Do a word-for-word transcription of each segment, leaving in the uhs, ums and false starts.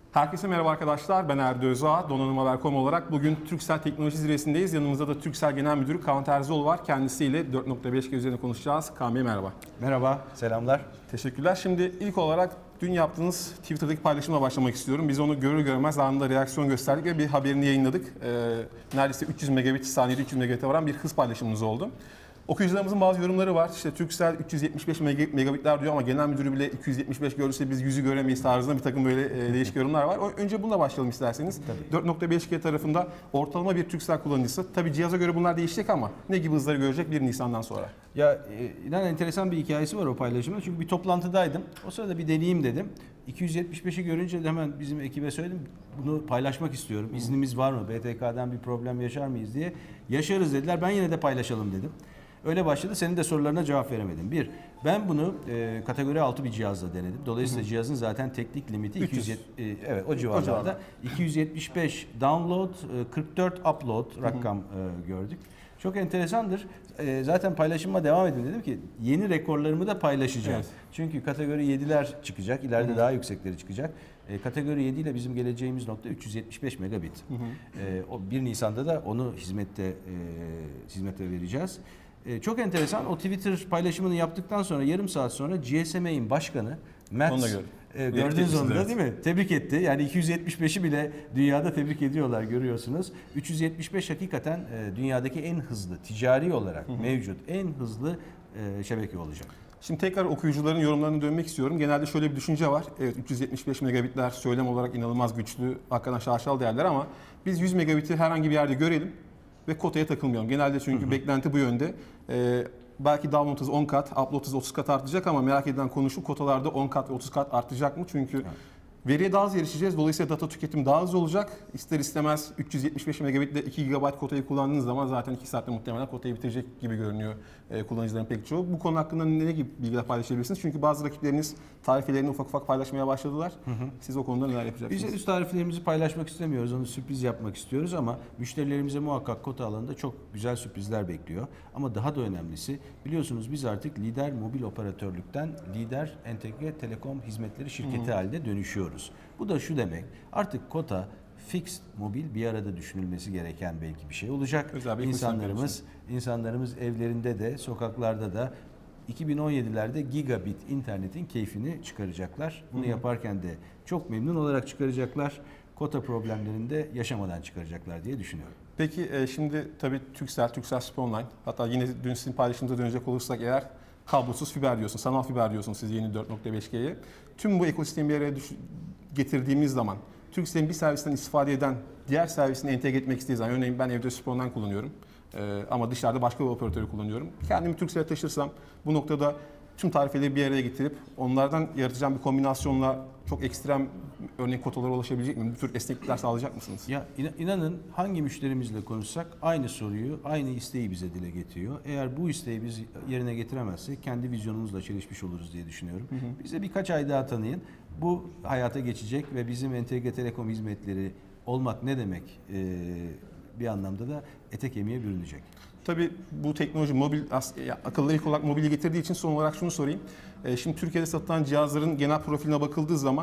Herkese merhaba arkadaşlar, ben Erdi Özağ, donanım haber nokta com olarak bugün Turkcell Teknoloji Zirvesi'ndeyiz. Yanımızda da Turkcell Genel Müdürü Kaan Terzioğlu var. Kendisiyle dört nokta beş G üzerine konuşacağız. Kaan Bey merhaba. Merhaba, selamlar. Teşekkürler. Şimdi ilk olarak dün yaptığınız Twitter'daki paylaşımla başlamak istiyorum. Biz onu görür görmez anında reaksiyon gösterdik ve bir haberini yayınladık. Ee, neredeyse üç yüz megabit saniyede üç yüz megabit'e varan bir hız paylaşımımız oldu. Okuyucularımızın bazı yorumları var. İşte Turkcell üç yüz yetmiş beş megabitler diyor ama genel müdürü bile iki yüz yetmiş beş görürse biz yüzü göremeyiz tarzında bir takım böyle e, değişik yorumlar var. Önce bununla başlayalım isterseniz. Tabii. dört nokta beş G tarafında ortalama bir Turkcell kullanıcısı. Tabii cihaza göre bunlar değişecek ama ne gibi hızları görecek bir Nisan'dan sonra? Ya e, inan enteresan bir hikayesi var o paylaşımda. Çünkü bir toplantıdaydım. O sırada bir deneyeyim dedim. iki yüz yetmiş beşi görünce de hemen bizim ekibe söyledim. Bunu paylaşmak istiyorum. İznimiz var mı? B T K'dan bir problem yaşar mıyız diye. Yaşarız dediler. Ben yine de paylaşalım dedim. Öyle başladı. Senin de sorularına cevap veremedim. Bir, ben bunu e, kategori altı bir cihazla denedim. Dolayısıyla hı hı. cihazın zaten teknik limiti iki yüz, e, evet o civarlarda. iki yüz yetmiş beş download, e, kırk dört upload rakam hı hı. E, gördük. Çok enteresandır. E, zaten paylaşıma devam edin dedim ki yeni rekorlarımı da paylaşacağım. Evet. Çünkü kategori yediler çıkacak. İleride hı hı. daha yüksekleri çıkacak. E, kategori yedi ile bizim geleceğimiz nokta üç yüz yetmiş beş megabit. Hı hı. E, o bir Nisan'da da onu hizmette e, hizmete vereceğiz. Ee, çok enteresan. O Twitter paylaşımını yaptıktan sonra yarım saat sonra G S M A'in başkanı Matt e, gördüğünüz onda evet. değil mi? Tebrik etti. Yani iki yüz yetmiş beşi bile dünyada tebrik ediyorlar görüyorsunuz. üç yüz yetmiş beş hakikaten e, dünyadaki en hızlı ticari olarak hı hı. mevcut en hızlı e, şebeke olacak. Şimdi tekrar okuyucuların yorumlarına dönmek istiyorum. Genelde şöyle bir düşünce var. Evet üç yüz yetmiş beş megabitler söylem olarak inanılmaz güçlü, hakikaten şaşalı değerler ama biz yüz megabiti herhangi bir yerde görelim ve kotaya takılmayalım. Genelde çünkü hı hı. beklenti bu yönde. Ee, belki download hızı on kat, upload hızı otuz kat artacak ama merak edilen konu şu, kotalarda on kat ve otuz kat artacak mı? Çünkü evet. veriye daha hızlı erişeceğiz. Dolayısıyla data tüketimi daha hızlı olacak. İster istemez üç yüz yetmiş beş megabit ile iki gigabayt kotayı kullandığınız zaman zaten iki saatte muhtemelen kotayı bitirecek gibi görünüyor e, kullanıcıların pek çoğu. Bu konu hakkında ne gibi bilgiler paylaşabilirsiniz? Çünkü bazı rakipleriniz tarifelerini ufak ufak paylaşmaya başladılar. Hı hı. Siz o konuda neler yapacaksınız? Biz henüz tariflerimizi paylaşmak istemiyoruz. Onu sürpriz yapmak istiyoruz ama müşterilerimize muhakkak kota alanında çok güzel sürprizler bekliyor. Ama daha da önemlisi biliyorsunuz biz artık lider mobil operatörlükten lider entegre telekom hizmetleri şirketi hı hı. haline dönüşüyoruz. Bu da şu demek, artık kota, fixed, mobil bir arada düşünülmesi gereken belki bir şey olacak. İnsanlarımız, insanlarımız evlerinde de, sokaklarda da iki bin on yedilerde gigabit internetin keyfini çıkaracaklar. Bunu Hı-hı. yaparken de çok memnun olarak çıkaracaklar. Kota problemlerini de yaşamadan çıkaracaklar diye düşünüyorum. Peki e, şimdi tabii Turkcell, Turkcell Spawnline, hatta yine dün sizin paylaşımınıza dönecek olursak eğer kablosuz fiber diyorsun, sanal fiber diyorsunuz siz yeni dört nokta beş G'ye. Tüm bu ekosistemi bir araya düş- getirdiğimiz zaman Turkcell'in bir servisten istifade eden diğer servisini entegre etmek istediği zaman, örneğin ben evde Spawnline kullanıyorum ee, ama dışarıda başka bir operatörü kullanıyorum. Kendimi Turkcell'e taşırsam bu noktada tüm tarifeleri bir araya getirip onlardan yaratacağım bir kombinasyonla çok ekstrem örnek kotalara ulaşabilecek miyim? Bu tür esneklikler sağlayacak mısınız? Ya inanın hangi müşterimizle konuşsak aynı soruyu, aynı isteği bize dile getiriyor. Eğer bu isteği biz yerine getiremezsek kendi vizyonumuzla çelişmiş oluruz diye düşünüyorum. Hı hı. Bize birkaç ay daha tanıyın. Bu hayata geçecek ve bizim entegre telekom hizmetleri olmak ne demek ee, bir anlamda da ete kemiğe bürünecek. Tabii bu teknoloji mobil, akıllı ilk olarak mobili getirdiği için son olarak şunu sorayım. Şimdi Türkiye'de satılan cihazların genel profiline bakıldığı zaman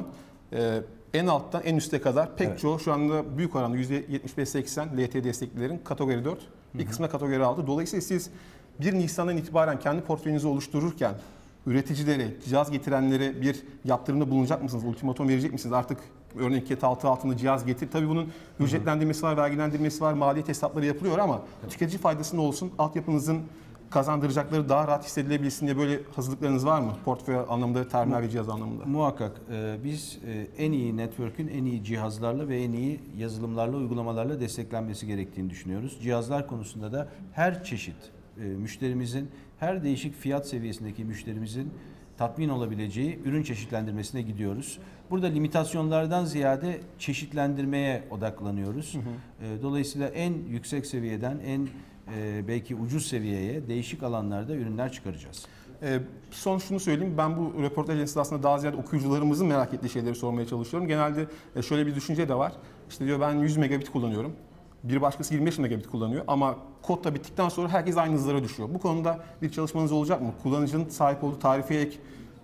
en alttan en üste kadar pek evet. çoğu şu anda büyük oranda yüzde yetmiş beş seksen L T E desteklilerin kategori dört, bir kısmına kategori altı. Dolayısıyla siz bir Nisan'dan itibaren kendi portföyünüzü oluştururken üreticilere, cihaz getirenlere bir yaptırımda bulunacak mısınız? Ultimatom verecek misiniz? Artık örneğin ket altı altında cihaz getir. Tabii bunun ücretlendirmesi var, vergilendirmesi var, maliyet hesapları yapılıyor ama evet. tüketici faydası ne olsun? Altyapınızın kazandıracakları daha rahat hissedilebilsin diye böyle hazırlıklarınız var mı? Portföy anlamında, terminal ve cihaz anlamında. Muhakkak. Biz en iyi network'ün en iyi cihazlarla ve en iyi yazılımlarla, uygulamalarla desteklenmesi gerektiğini düşünüyoruz. Cihazlar konusunda da her çeşit müşterimizin, her değişik fiyat seviyesindeki müşterimizin tatmin olabileceği ürün çeşitlendirmesine gidiyoruz. Burada limitasyonlardan ziyade çeşitlendirmeye odaklanıyoruz. Hı hı. Dolayısıyla en yüksek seviyeden en belki ucuz seviyeye değişik alanlarda ürünler çıkaracağız. E, son şunu söyleyeyim, ben bu röportaj esnasında daha ziyade okuyucularımızın merak ettiği şeyleri sormaya çalışıyorum. Genelde şöyle bir düşünce de var. İşte diyor ben yüz megabit kullanıyorum. Bir başkası yirmi beş megabit kullanıyor ama kod da bittikten sonra herkes aynı hızlara düşüyor. Bu konuda bir çalışmanız olacak mı? Kullanıcının sahip olduğu tarifeye ek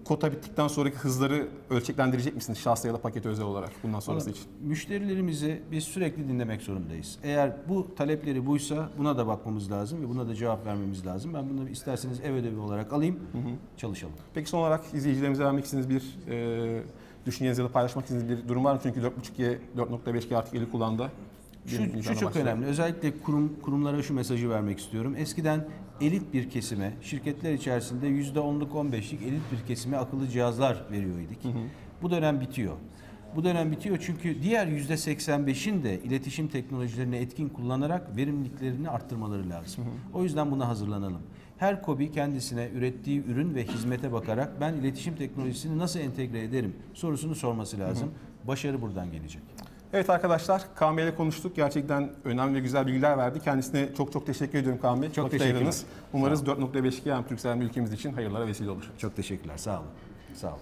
kota bittikten sonraki hızları ölçeklendirecek misiniz şahsa ya da pakete özel olarak bundan sonrası için? Müşterilerimizi biz sürekli dinlemek zorundayız. Eğer bu talepleri buysa buna da bakmamız lazım ve buna da cevap vermemiz lazım. Ben bunu isterseniz ev ödevi olarak alayım, hı hı. çalışalım. Peki son olarak izleyicilerimize vermek istediğiniz bir e, düşünceniz ya da paylaşmak istediğiniz bir durum var mı? Çünkü dört buçuk G, dört nokta beş G artık eli kullandı. Şu, şu çok önemli. Özellikle kurum kurumlara şu mesajı vermek istiyorum. Eskiden elit bir kesime, şirketler içerisinde yüzde onluk on beşlik elit bir kesime akıllı cihazlar veriyor idik. Hı hı. Bu dönem bitiyor. Bu dönem bitiyor çünkü diğer yüzde seksen beşin de iletişim teknolojilerini etkin kullanarak verimliliklerini arttırmaları lazım. Hı hı. O yüzden buna hazırlanalım. Her KOBİ kendisine ürettiği ürün ve hizmete bakarak ben iletişim teknolojisini nasıl entegre ederim sorusunu sorması lazım. Hı hı. Başarı buradan gelecek. Evet arkadaşlar, Kaan Bey ile konuştuk. Gerçekten önemli ve güzel bilgiler verdi. Kendisine çok çok teşekkür ediyorum Kaan Bey. Çok teşekkürler. Umarız dört nokta beş G hem Turkcell hem ülkemiz için hayırlara vesile olur. Çok teşekkürler. Sağ olun. Sağ olun.